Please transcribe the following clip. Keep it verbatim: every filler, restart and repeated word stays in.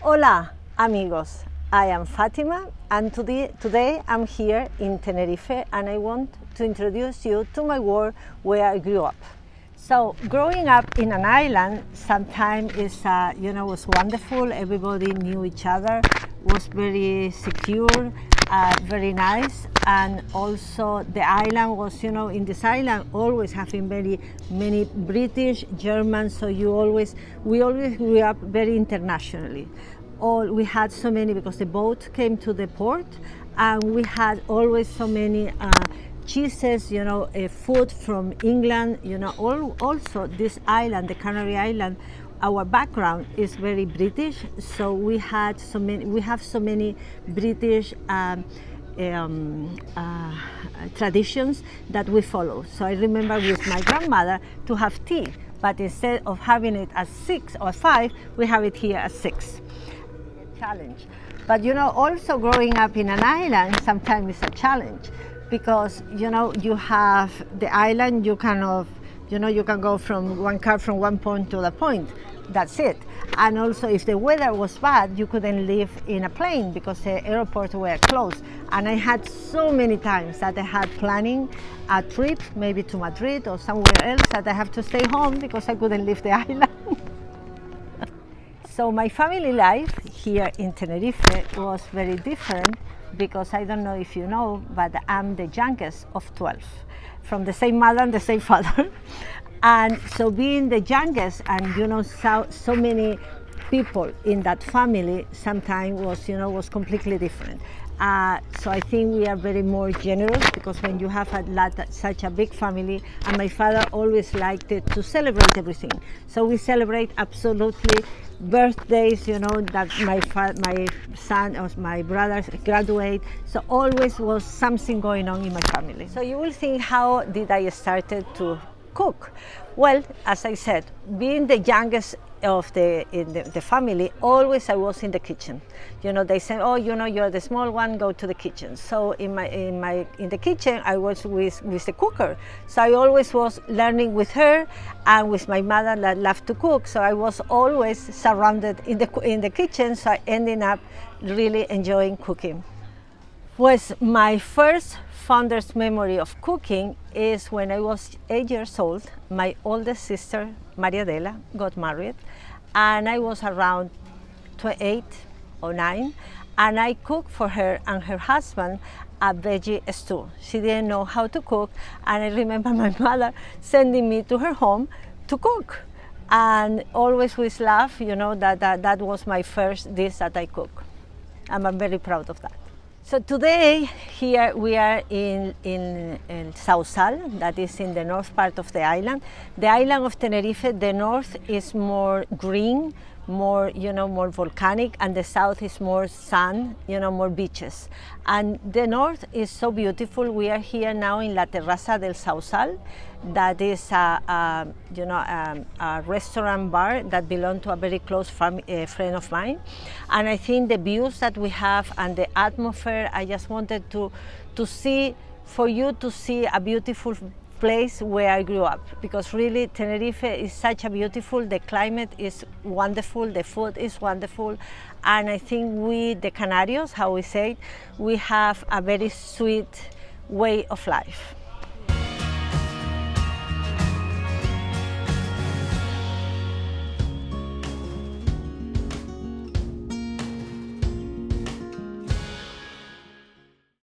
Hola amigos, I am Fatima and today, today I'm here in Tenerife and I want to introduce you to my world where I grew up. So growing up in an island sometimes is, uh, you know, was wonderful. Everybody knew each other, was very secure, uh, very nice, and also the island was, you know, in this island always having very many British, German, so you always, we always grew up very internationally. All, we had so many because the boat came to the port and we had always so many uh, cheeses, you know, uh, food from England, you know, all, also this island, the Canary Island, our background is very British, so we had so many, we have so many British um, um, uh, traditions that we follow. So I remember with my grandmother to have tea, but instead of having it at six or five, we have it here at six. Challenge. But you know, also growing up in an island sometimes is a challenge because you know you have the island, you kind of, you know, you can go from one car from one point to the point, that's it. And also if the weather was bad, you couldn't live in a plane because the airports were closed. And I had so many times that I had planning a trip, maybe to Madrid or somewhere else, that I have to stay home because I couldn't leave the island. So my family life here in Tenerife was very different because I don't know if you know, but I'm the youngest of twelve, from the same mother and the same father. And so being the youngest and you know so, so many people in that family sometimes was, you know, was completely different. Uh, so I think we are very more generous because when you have a lot, such a big family, and my father always liked it to celebrate everything. So we celebrate absolutely birthdays, you know, that my my son or my brothers graduate. So always was something going on in my family. So you will think, how did I started to cook? Well, as I said, being the youngest of the in the, the family, always I was in the kitchen. You know, they say, oh, you know, you're the small one, go to the kitchen. So in my in my in the kitchen, I was with with the cooker. So I always was learning with her and with my mother that loved to cook. So I was always surrounded in the in the kitchen. So I ended up really enjoying cooking. Was my first fondest memory of cooking is when I was eight years old. My oldest sister, Maria Adela, got married, and I was around eight or nine, and I cooked for her and her husband a veggie stew. She didn't know how to cook, and I remember my mother sending me to her home to cook, and always with love, you know, that, that, that was my first dish that I cook, and I'm very proud of that. So today, here we are in, in, in Sausal, that is in the north part of the island. The island of Tenerife, the north is more green, more, you know, more volcanic, and the south is more sun, you know, more beaches. And the north is so beautiful. We are here now in La Terraza del Sausal. That is a, a you know, a, a restaurant bar that belonged to a very close fam uh, friend of mine. And I think the views that we have and the atmosphere, I just wanted to, to see, for you to see a beautiful place where I grew up, because really Tenerife is such a beautiful, the climate is wonderful, the food is wonderful, and I think we, the Canarios, how we say it, we have a very sweet way of life.